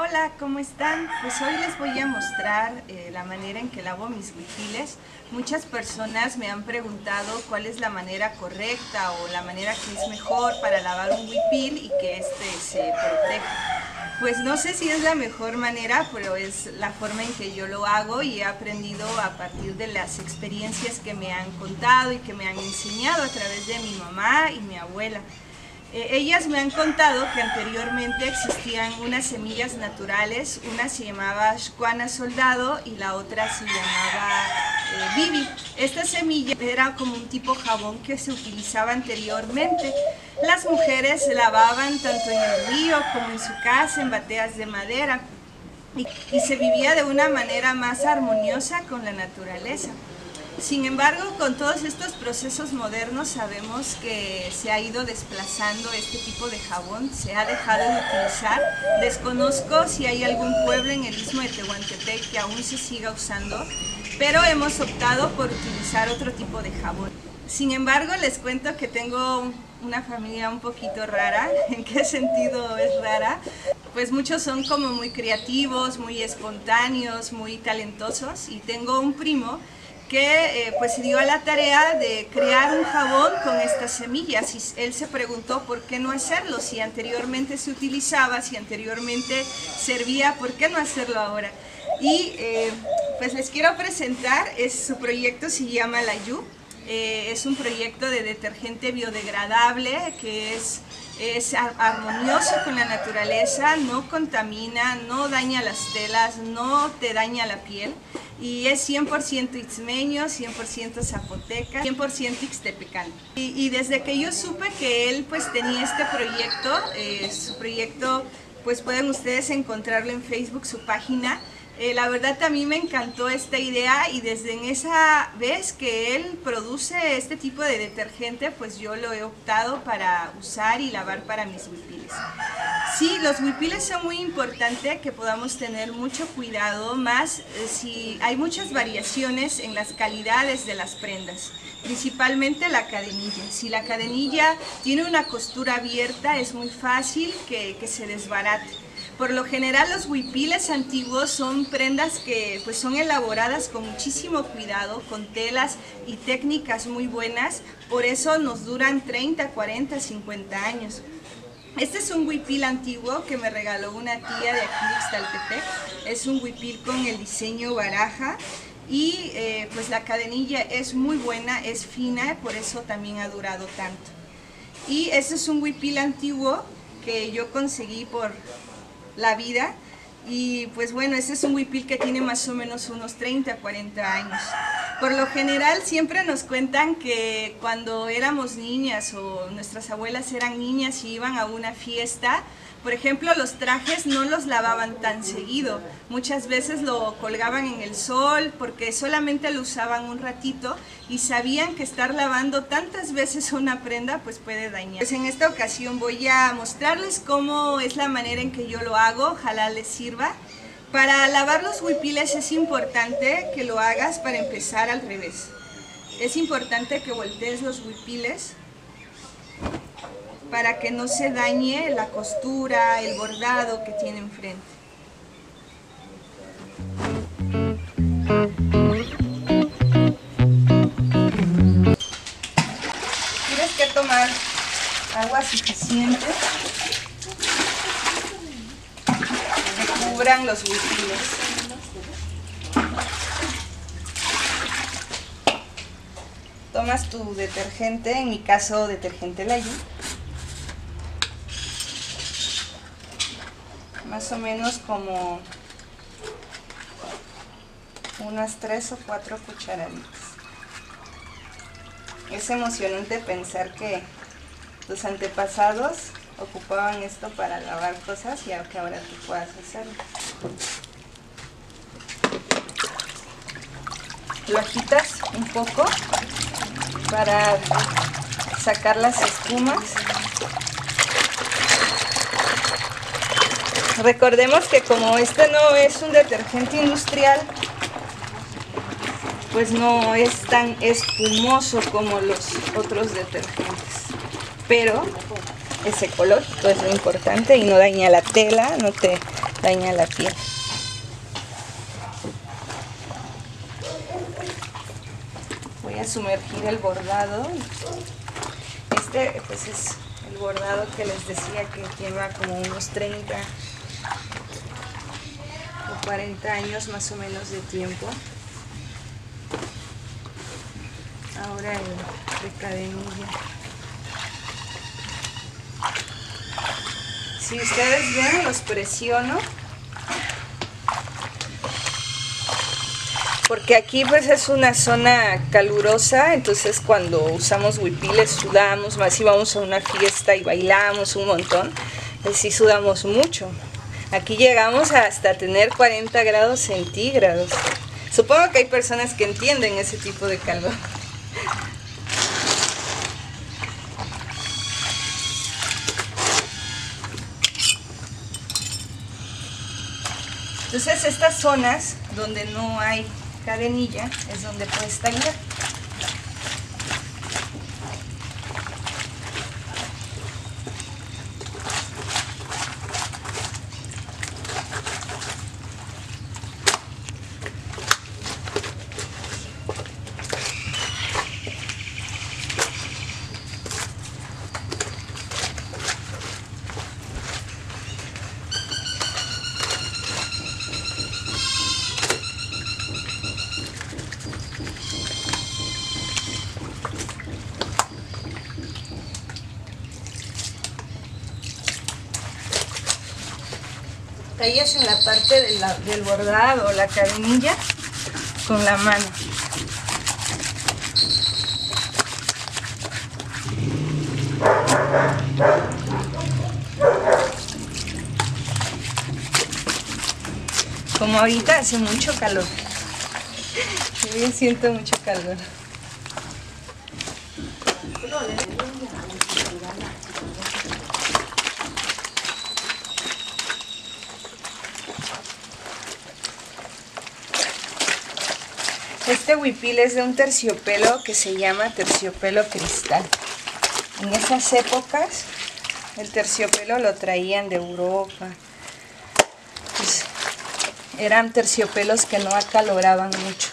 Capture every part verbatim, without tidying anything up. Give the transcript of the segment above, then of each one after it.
Hola, ¿cómo están? Pues hoy les voy a mostrar eh, la manera en que lavo mis huipiles. Muchas personas me han preguntado cuál es la manera correcta o la manera que es mejor para lavar un huipil y que este se proteja. Pues no sé si es la mejor manera, pero es la forma en que yo lo hago y he aprendido a partir de las experiencias que me han contado y que me han enseñado a través de mi mamá y mi abuela. Eh, ellas me han contado que anteriormente existían unas semillas naturales, una se llamaba Shkuana Soldado y la otra se llamaba eh, Bibi. Esta semilla era como un tipo jabón que se utilizaba anteriormente. Las mujeres lavaban tanto en el río como en su casa en bateas de madera y, y se vivía de una manera más armoniosa con la naturaleza. Sin embargo, con todos estos procesos modernos sabemos que se ha ido desplazando este tipo de jabón, se ha dejado de utilizar. Desconozco si hay algún pueblo en el istmo de Tehuantepec que aún se siga usando, pero hemos optado por utilizar otro tipo de jabón. Sin embargo, les cuento que tengo una familia un poquito rara. ¿En qué sentido es rara? Pues muchos son como muy creativos, muy espontáneos, muy talentosos, y tengo un primo que eh, pues se dio a la tarea de crear un jabón con estas semillas y él se preguntó por qué no hacerlo, si anteriormente se utilizaba, si anteriormente servía, ¿por qué no hacerlo ahora? Y eh, pues les quiero presentar, es, su proyecto se llama Layú, eh, es un proyecto de detergente biodegradable que es Es armonioso con la naturaleza, no contamina, no daña las telas, no te daña la piel y es cien por ciento itzmeño, cien por ciento zapoteca, cien por ciento ixtepecano. Y, y desde que yo supe que él pues tenía este proyecto, eh, su proyecto pues pueden ustedes encontrarlo en Facebook, su página. Eh, la verdad a mí me encantó esta idea y desde en esa vez que él produce este tipo de detergente, pues yo lo he optado para usar y lavar para mis huipiles. Sí, los huipiles son muy importantes que podamos tener mucho cuidado, más eh, si hay muchas variaciones en las calidades de las prendas, principalmente la cadenilla. Si la cadenilla tiene una costura abierta es muy fácil que, que se desbarate. Por lo general los huipiles antiguos son prendas que pues, son elaboradas con muchísimo cuidado, con telas y técnicas muy buenas, por eso nos duran treinta, cuarenta, cincuenta años. Este es un huipil antiguo que me regaló una tía de aquí de Ixtaltepec, es un huipil con el diseño baraja y eh, pues la cadenilla es muy buena, es fina, por eso también ha durado tanto. Y este es un huipil antiguo que yo conseguí por la vida y pues bueno, este es un huipil que tiene más o menos unos treinta, cuarenta años. Por lo general siempre nos cuentan que cuando éramos niñas o nuestras abuelas eran niñas y iban a una fiesta, por ejemplo, los trajes no los lavaban tan seguido, muchas veces lo colgaban en el sol porque solamente lo usaban un ratito y sabían que estar lavando tantas veces una prenda pues puede dañar. Pues en esta ocasión voy a mostrarles cómo es la manera en que yo lo hago, ojalá les sirva. Para lavar los huipiles es importante que lo hagas para empezar al revés. Es importante que voltees los huipiles para que no se dañe la costura, el bordado que tiene enfrente. Tienes que tomar agua suficiente que cubran los huipiles. Tomas tu detergente, en mi caso detergente Layú, más o menos como unas tres o cuatro cucharaditas. Es emocionante pensar que tus antepasados ocupaban esto para lavar cosas y que ahora tú puedas hacerlo. Lo agitas un poco para sacar las espumas. Recordemos que como este no es un detergente industrial, pues no es tan espumoso como los otros detergentes, pero es ecológico, es lo importante y no daña la tela, no te daña la piel. Voy a sumergir el bordado. Este pues es el bordado que les decía que lleva como unos treinta o cuarenta años más o menos de tiempo. Ahora el de cadenilla. Si ustedes ven, los presiono. Porque aquí pues es una zona calurosa, entonces cuando usamos huipiles sudamos, más si vamos a una fiesta y bailamos un montón, pues sí sudamos mucho. Aquí llegamos hasta tener cuarenta grados centígrados. Supongo que hay personas que entienden ese tipo de calor. Entonces estas zonas donde no hay cadenilla es donde puedes tallar. Tallas en la parte de la, del bordado, la cadenilla, con la mano. Como ahorita hace mucho calor. Yo siento mucho calor. Este huipil es de un terciopelo que se llama terciopelo cristal. En esas épocas el terciopelo lo traían de Europa. Pues, eran terciopelos que no acaloraban mucho.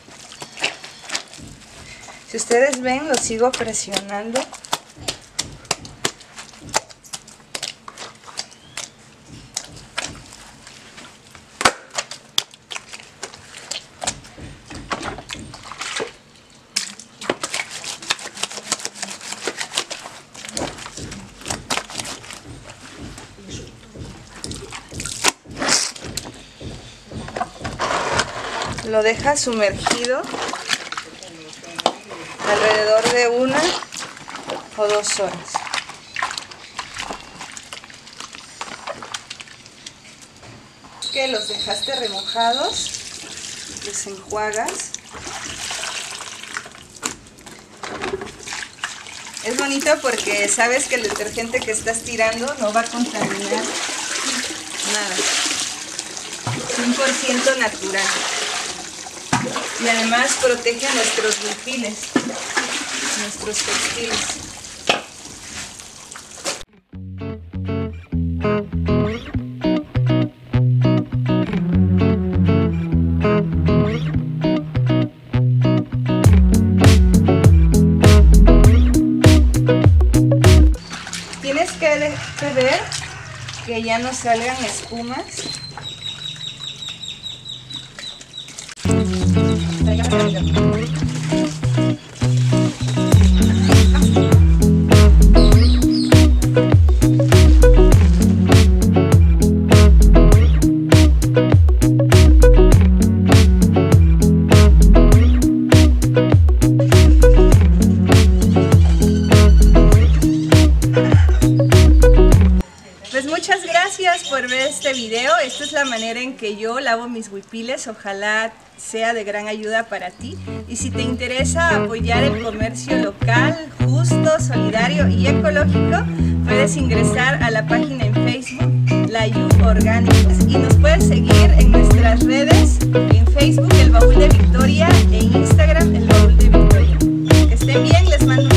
Si ustedes ven, lo sigo presionando. Lo deja sumergido alrededor de una o dos horas. Que los dejaste remojados, los enjuagas. Es bonito porque sabes que el detergente que estás tirando no va a contaminar nada. cien por ciento natural. Y además protege nuestros huipiles, nuestros textiles. Tienes que ver que ya no salgan espumas. Pues muchas gracias por ver este video. Esta es la manera en que yo lavo mis huipiles. Ojalá sea de gran ayuda para ti. Y si te interesa apoyar el comercio local, justo, solidario y ecológico, puedes ingresar a la página en Facebook, Layú Orgánicos, y nos puedes seguir en nuestras redes, en Facebook, El Baúl de Victoria, e en Instagram, El Baúl de Victoria. Que estén bien, les mando